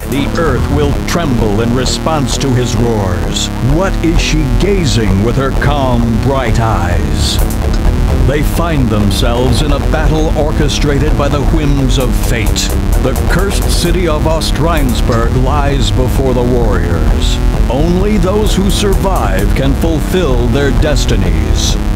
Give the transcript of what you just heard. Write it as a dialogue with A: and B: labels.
A: The earth will tremble in response to his roars. What is she gazing with her calm, bright eyes? They find themselves in a battle orchestrated by the whims of fate. The cursed city of Ostrheinsburg lies before the warriors. Only those who survive can fulfill their destinies.